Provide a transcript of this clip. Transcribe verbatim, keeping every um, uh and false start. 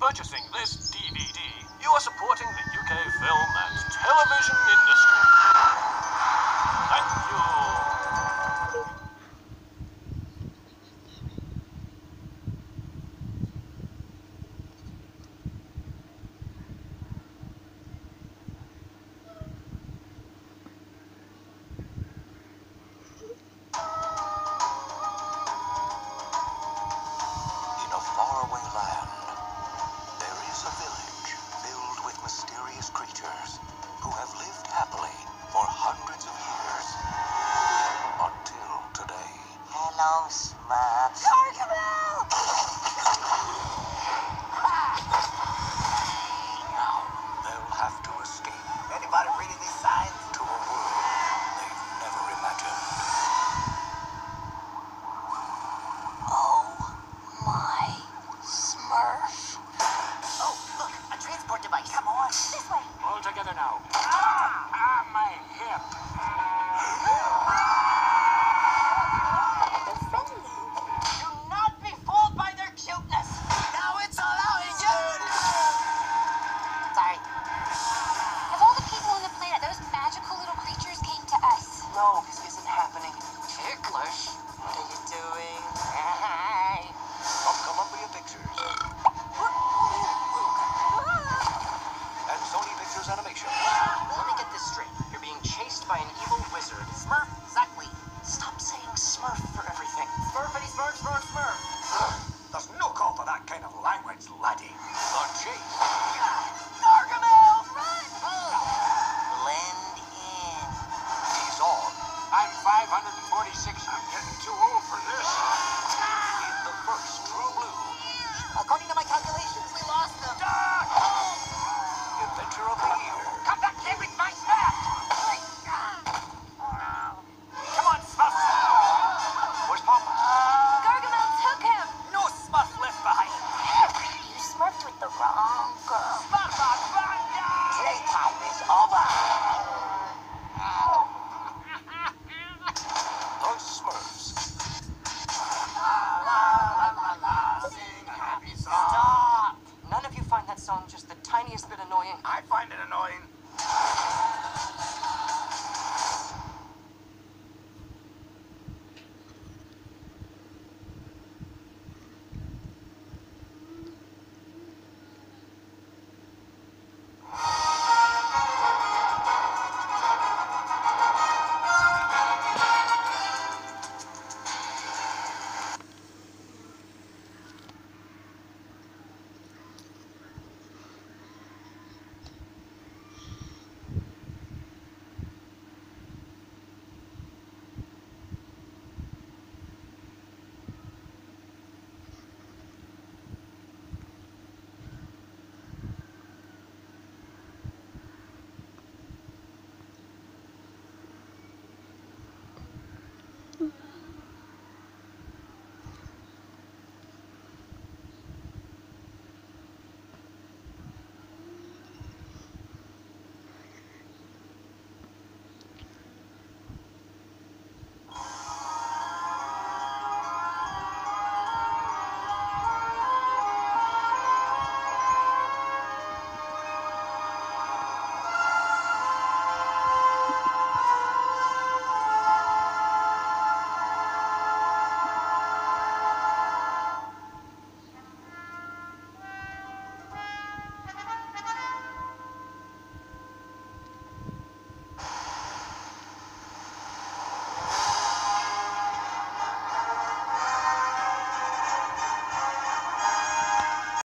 purchasing this D V D, you are supporting the U K film and television industry. Thank you. In a faraway land, there is a village filled with mysterious creatures who have lived happily for hundreds of years. Until today. Hello, Smurfs. Gargamel! Now they'll have to escape Anybody reading these signs? to a world they've never imagined. Oh, my Smurf. Oh, look, a transport device. Come on. This way. All together now. Ah, ah my hip. They're friendly. Do not be fooled by their cuteness. Now it's all out in you. Sorry. Of all the people on the planet, those magical little creatures came to us. No, this isn't happening. Ticklish. What are you doing? Hi. From Columbia Pictures and Sony Pictures Animation. Let me get this straight. You're being chased by an evil wizard. Smurf, exactly. Stop saying Smurf for everything. Smurfity, Smurf, Smurf, Smurf. There's no call for that kind of language, laddie. The chase. Gargamel, run! Blend in. He's on I'm five hundred forty-six. I'm getting too old for this. in the first True Blue According to my calculations, we lost them. Adventure of the Year. Come back here with my staff! Come on, Smurf! Where's Papa? Gargamel took him. No Smurf left behind. You smurfed with the wrong girl. Playtime is over. The Smurfs. Sing a happy song. Stop! None of you find that song just the tiniest bit annoying. I find it annoying.